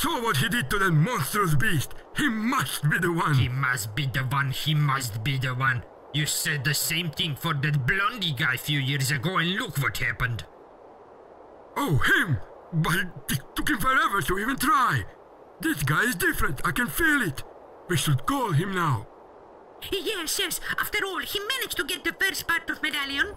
saw what he did to that monstrous beast. He must be the one. He must be the one. He must be the one. You said the same thing for that Blondie guy a few years ago, and look what happened. Oh, him! But it took him forever to even try. This guy is different. I can feel it. We should call him now. Yes, yes. After all, he managed to get the first part of medallion.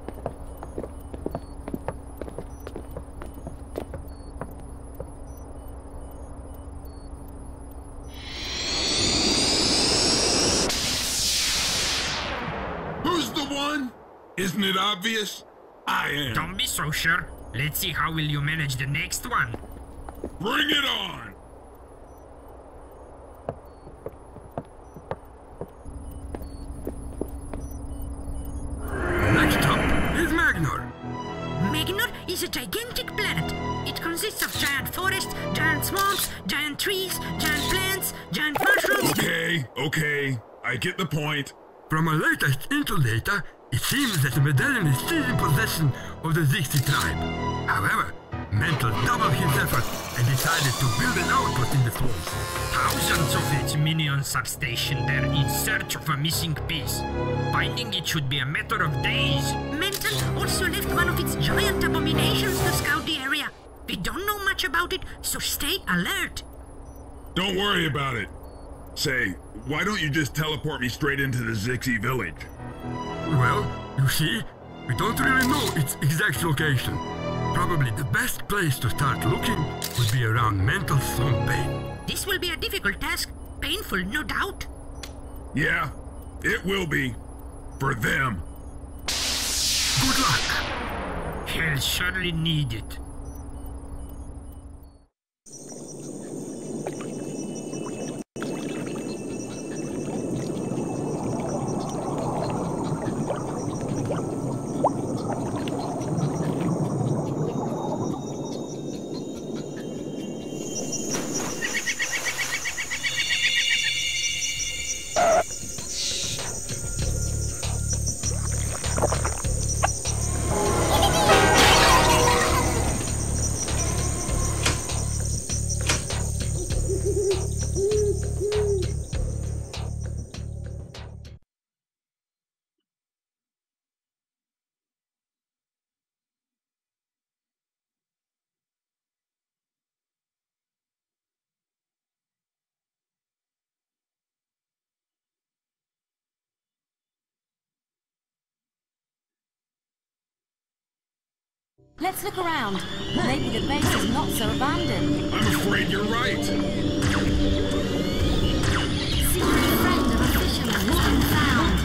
Who's the one? Isn't it obvious? I am. Don't be so sure. Let's see how will you manage the next one. Bring it on! Next up is Magnor. Magnor is a gigantic planet. It consists of giant forests, giant swamps, giant trees, giant plants, giant mushrooms. Okay. I get the point. From our latest intel data, it seems that the medallion is still in possession of the Zixi tribe. However, Mental doubled his effort and decided to build an outpost in the swamp. Thousands of its minions are stationed there in search of a missing piece. Finding it should be a matter of days. Mental also left one of its giant abominations to scout the area. We don't know much about it, so stay alert. Don't worry about it. Say, why don't you just teleport me straight into the Zixi village? Well, you see, we don't really know its exact location. Probably the best place to start looking would be around Mental Swamp Bay. This will be a difficult task. Painful, no doubt. Yeah, it will be. For them. Good luck. He'll surely need it. Let's look around. Maybe the base is not so abandoned. I'm afraid you're right. Secret friend of a fisherman has been found.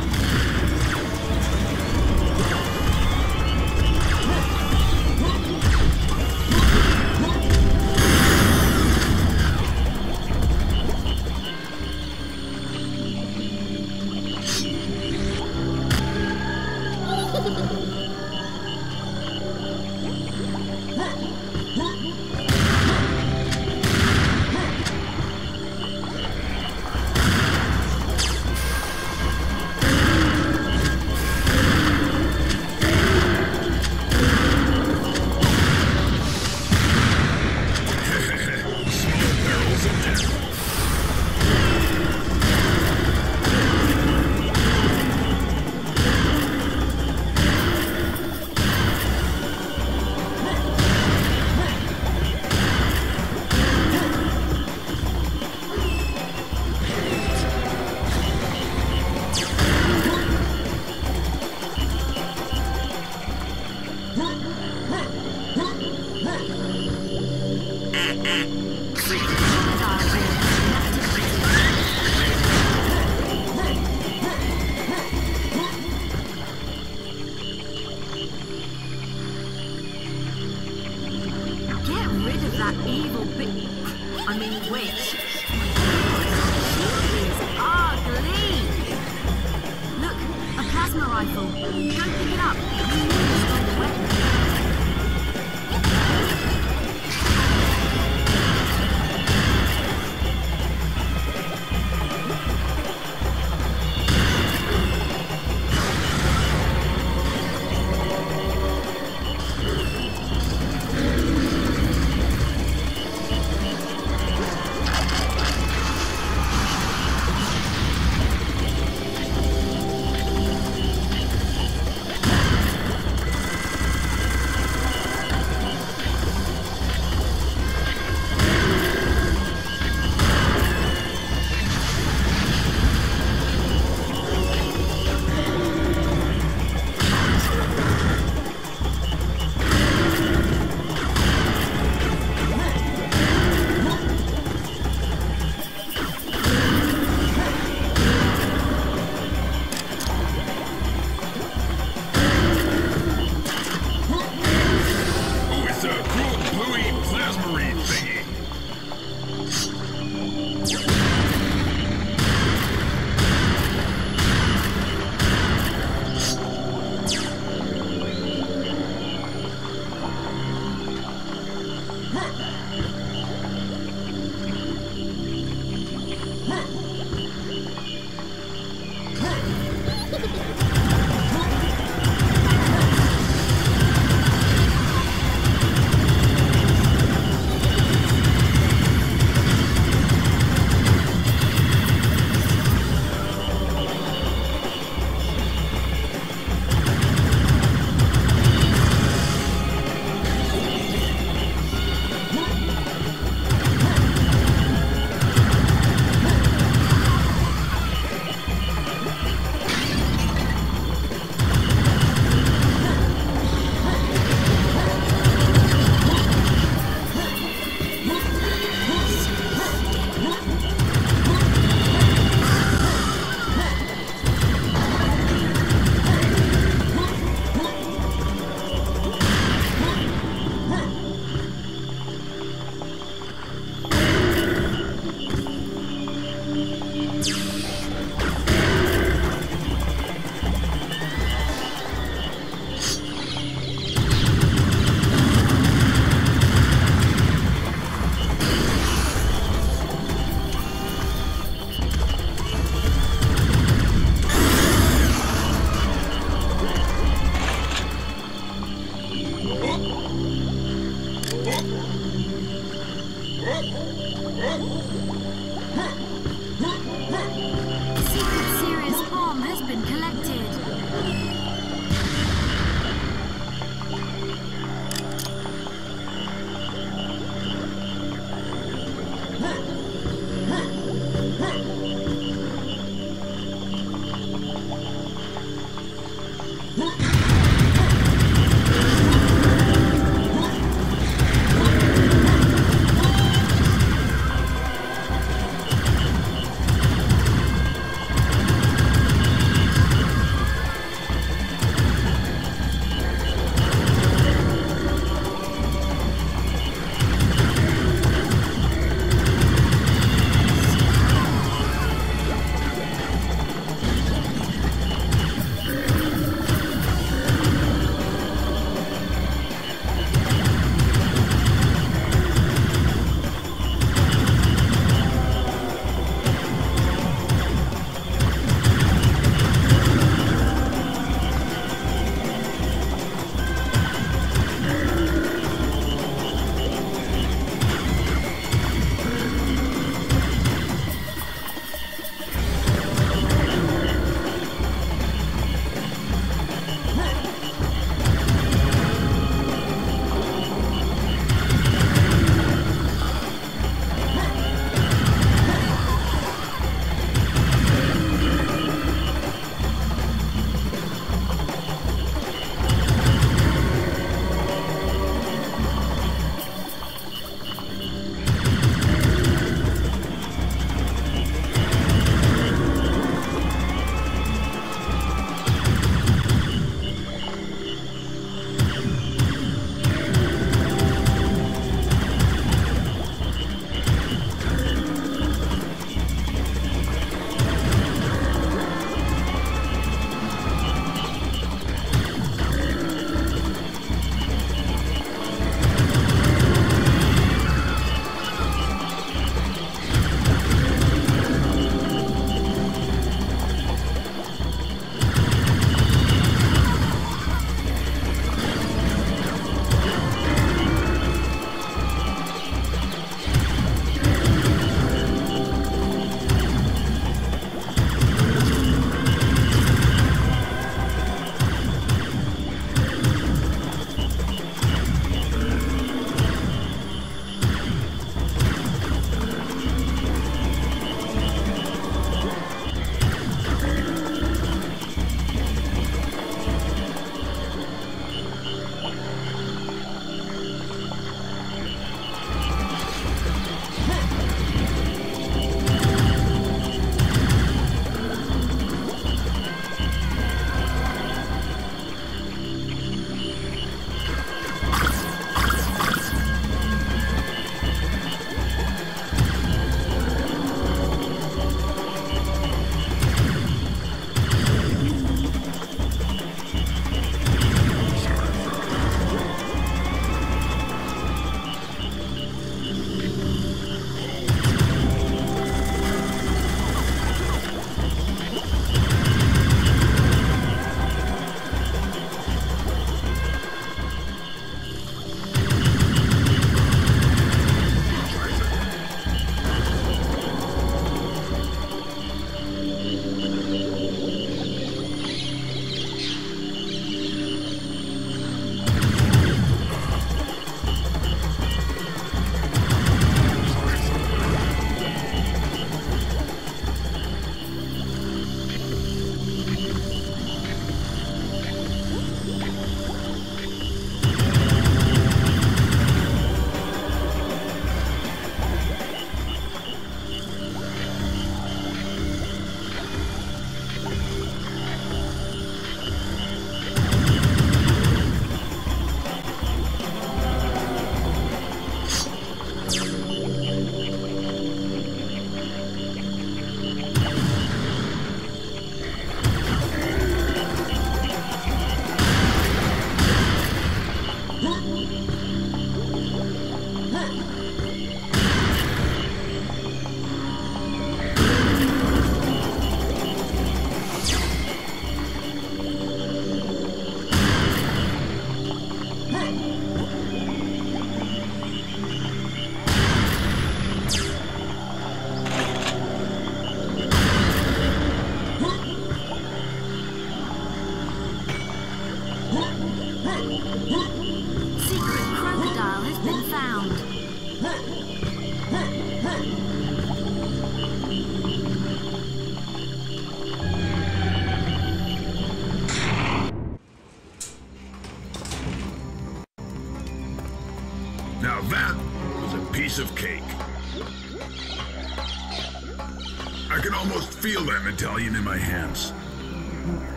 Now that was a piece of cake. I can almost feel that medallion in my hands.